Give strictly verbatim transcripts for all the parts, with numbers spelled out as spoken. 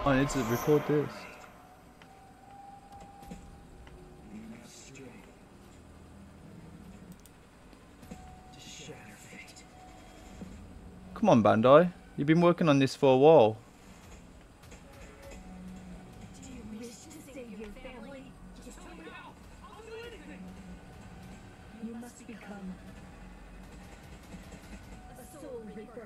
I need to record this. Come on, Bandai. You've been working on this for a while. Do you wish to save your family? Just tell me how. I'll do anything. You must become a Soul Reaper.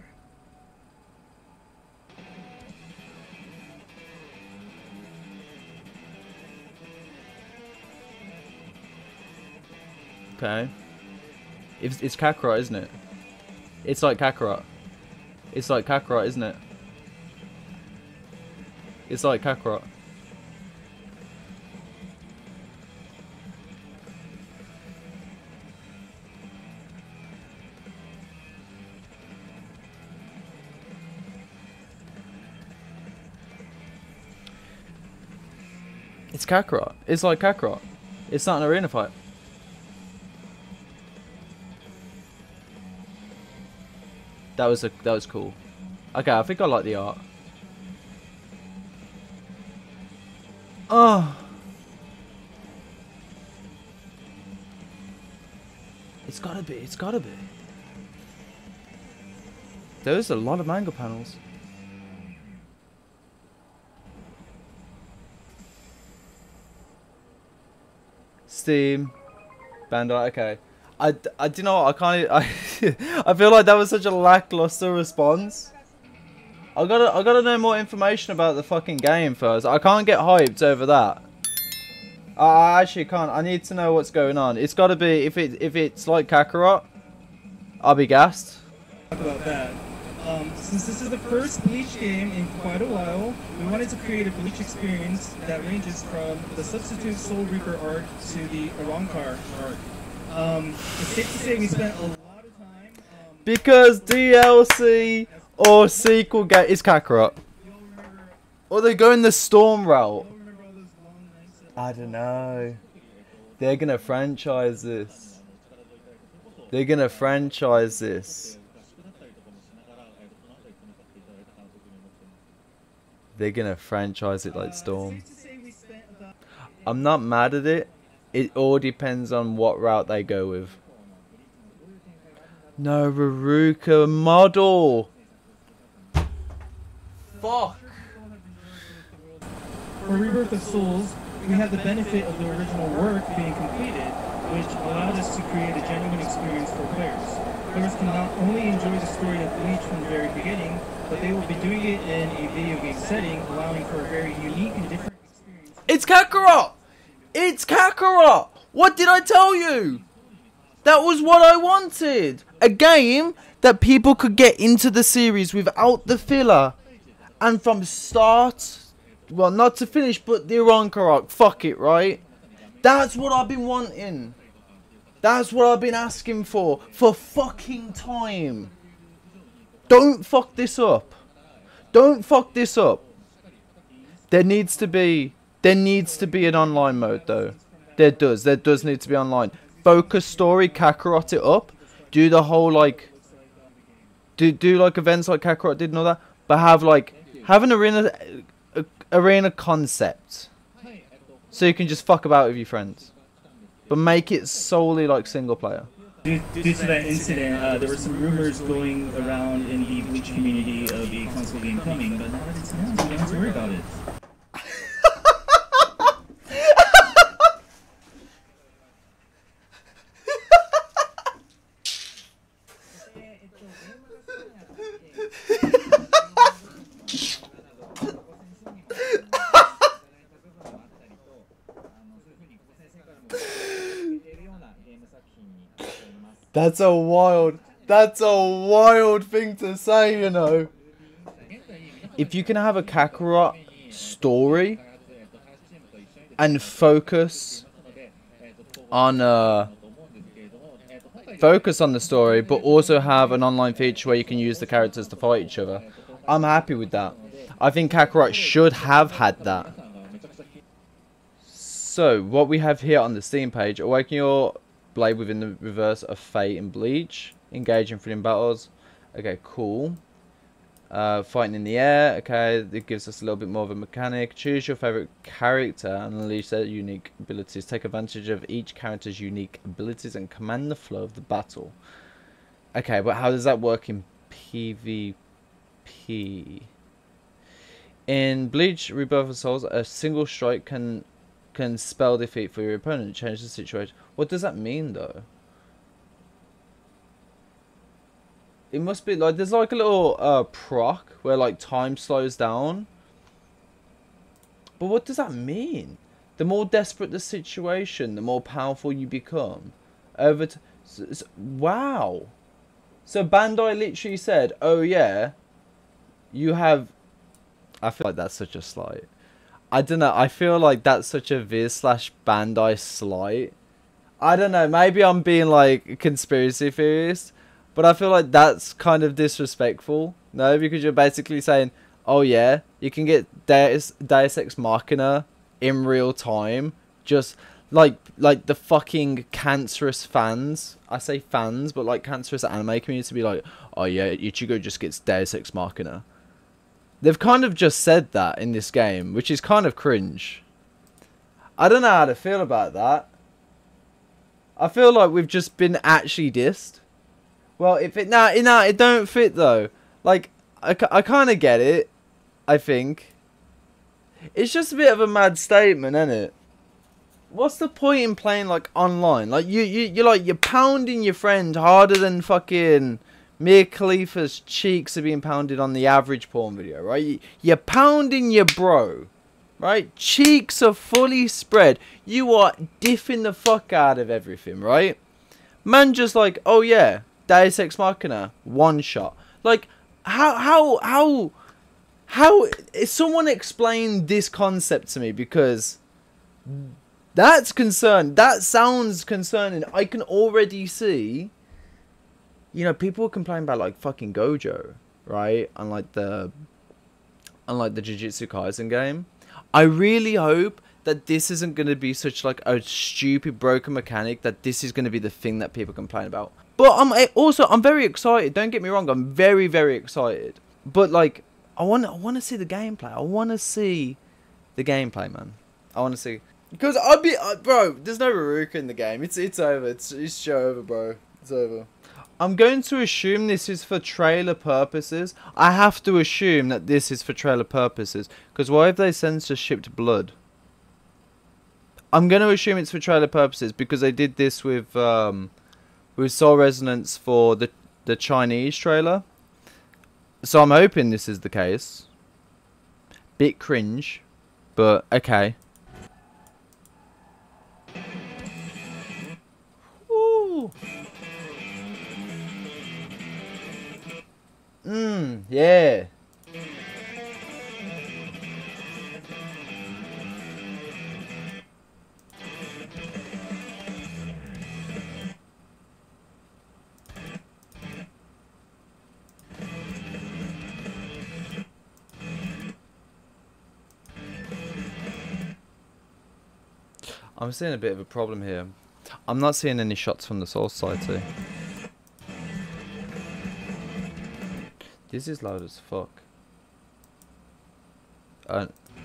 Okay. It's, it's Kakarot, isn't it? It's like Kakarot. It's like Kakarot, isn't it? It's like Kakarot. It's Kakarot. It's like Kakarot. It's not an arena fight. That was a that was cool. Okay, I think I like the art. Oh, it's gotta be. It's gotta be. There's a lot of manga panels. Steam, Bandai. Okay. I, I do you know what, I can't I I feel like that was such a lackluster response. I gotta I gotta know more information about the fucking game first. I can't get hyped over that. I, I actually can't. I need to know what's going on. It's gotta be if it if it's like Kakarot, I'll be gassed. Talk about that. Um, since this is the first Bleach game in quite a while, we wanted to create a Bleach experience that ranges from the Substitute Soul Reaper arc to the Arrancar arc. Um, it's safe to say we spent a lot of time. Um, Because D L C or sequel game is Kakarot. Or they go in the Storm route. I don't know. They're gonna franchise this. They're gonna franchise this. They're gonna franchise it like Storm. I'm not mad at it. It all depends on what route they go with. No, Ruruka model. Fuck. For Rebirth of Souls, we had the benefit of the original work being completed, which allowed us to create a genuine experience for players. Players can not only enjoy the story of Bleach from the very beginning, but they will be doing it in a video game setting, allowing for a very unique and different experience. It's Kakarot! It's Kakarot! What did I tell you? That was what I wanted. A game that people could get into the series without the filler. And from start, well, not to finish, but the Arrancar arc. Fuck it, right? That's what I've been wanting. That's what I've been asking for. For fucking time. Don't fuck this up. Don't fuck this up. There needs to be... There needs to be an online mode, though. There does. There does need to be online. Focus story, Kakarot it up. Do the whole, like... Do, do like, events like Kakarot did and all that. But have, like... Have an arena... A, arena concept. So you can just fuck about with your friends. But make it solely, like, single player. Due, due to that incident, uh, there were some rumors going around in the Bleach community of a console game coming, but now that it's announced, we don't have to worry about it. That's a wild, that's a wild thing to say, you know. If you can have a Kakarot story and focus on uh focus on the story, but also have an online feature where you can use the characters to fight each other, I'm happy with that. I think Kakarot should have had that. So, what we have here on the Steam page, awaken your blade within the reverse of Fate and Bleach. Engage in freedom battles. Okay, cool. Uh, fighting in the air, okay, it gives us a little bit more of a mechanic. Choose your favorite character and unleash their unique abilities. Take advantage of each character's unique abilities and command the flow of the battle. Okay, but how does that work in PvP? In Bleach Rebirth of Souls, a single strike can can spell defeat for your opponent. Change the situation. What does that mean, though? It must be like there's like a little uh proc where like time slows down. But what does that mean? The more desperate the situation, the more powerful you become. Over t so, so, wow. So Bandai literally said, "Oh yeah, you have." I feel like that's such a slight. I don't know. I feel like that's such a Viz slash Bandai slight. I don't know. Maybe I'm being like a conspiracy theorist. But I feel like that's kind of disrespectful. No, because you're basically saying, oh yeah, you can get Deus, Deus Ex Machina in real time. Just like like the fucking cancerous fans. I say fans, but like cancerous anime community be like, oh yeah, Ichigo just gets Deus Ex Machina. They've kind of just said that in this game, which is kind of cringe. I don't know how to feel about that. I feel like we've just been actually dissed. Well, if it nah, nah, it don't fit though. Like, I, I kind of get it. I think it's just a bit of a mad statement, isn't it? What's the point in playing like online? Like you, you, you're like you're pounding your friend harder than fucking Mia Khalifa's cheeks are being pounded on the average porn video, right? You, you're pounding your bro, right? Cheeks are fully spread. You are diffing the fuck out of everything, right? Man, just like, oh yeah. Deus Ex Machina, one shot. Like, how, how, how, how, someone explain this concept to me, because that's concerned. That sounds concerning. I can already see, you know, people complain about, like, fucking Gojo, right? Unlike the, unlike the Jujutsu Kaisen game. I really hope that this isn't going to be such, like, a stupid broken mechanic, that this is going to be the thing that people complain about. But I'm also I'm very excited. Don't get me wrong. I'm very very excited. But like I want I want to see the gameplay. I want to see the gameplay, man. I want to see because I'd be uh, bro. There's no Ruruka in the game. It's it's over. It's it's show over, bro. It's over. I'm going to assume this is for trailer purposes. I have to assume that this is for trailer purposes because why have they censorshipped blood? I'm going to assume it's for trailer purposes because they did this with um. with Soul Resonance for the the Chinese trailer. So I'm hoping this is the case. Bit cringe, but okay. Ooh. Mmm, yeah. I'm seeing a bit of a problem here. I'm not seeing any shots from the Soul Society. This is loud as fuck. Uh,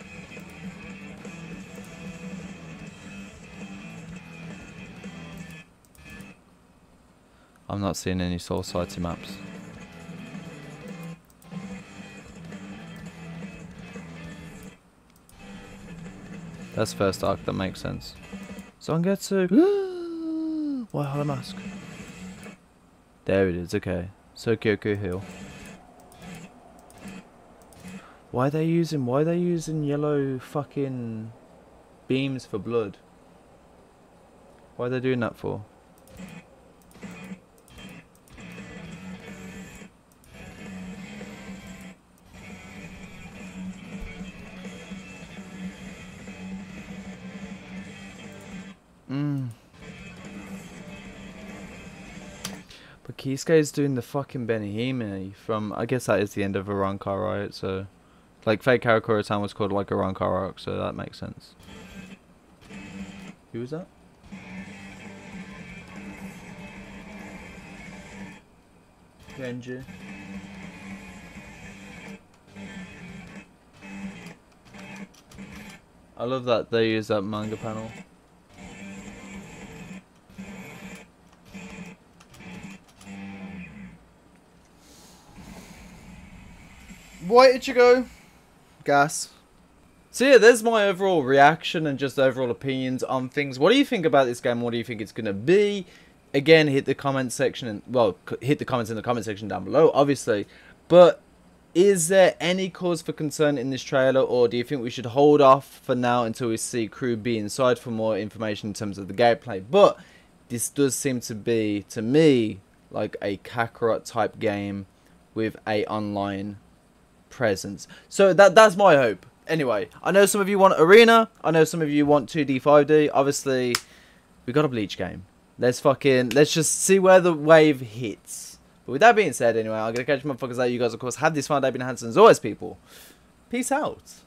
I'm not seeing any Soul Society maps. That's first arc, that makes sense. Zangetsu! Why hard mask? There it is, okay. Sokyoku Hill. Why are they using why are they using yellow fucking beams for blood? Why are they doing that for? Mm. But Kisuke is doing the fucking Benihime from, I guess that is the end of Arrancar, right? So, like, Fate Karakura-san was called like Arrancar arc, so that makes sense. Who was that? Genji. I love that they use that manga panel. Why did you go? Gas. So yeah, there's my overall reaction and just overall opinions on things. What do you think about this game? What do you think it's going to be? Again, hit the comment section, and well, hit the comments in the comment section down below, obviously. But is there any cause for concern in this trailer, or do you think we should hold off for now until we see Crew B inside for more information in terms of the gameplay? But this does seem to be, to me, like a Kakarot type game with a online presence. So that that's my hope. Anyway, I know some of you want Arena. I know some of you want two D, five D. Obviously, we got a Bleach game. Let's fucking, let's just see where the wave hits. But with that being said, anyway, I'm going to catch you motherfuckers out. You guys, of course, have this fun day. Been Hanson as always, people. Peace out.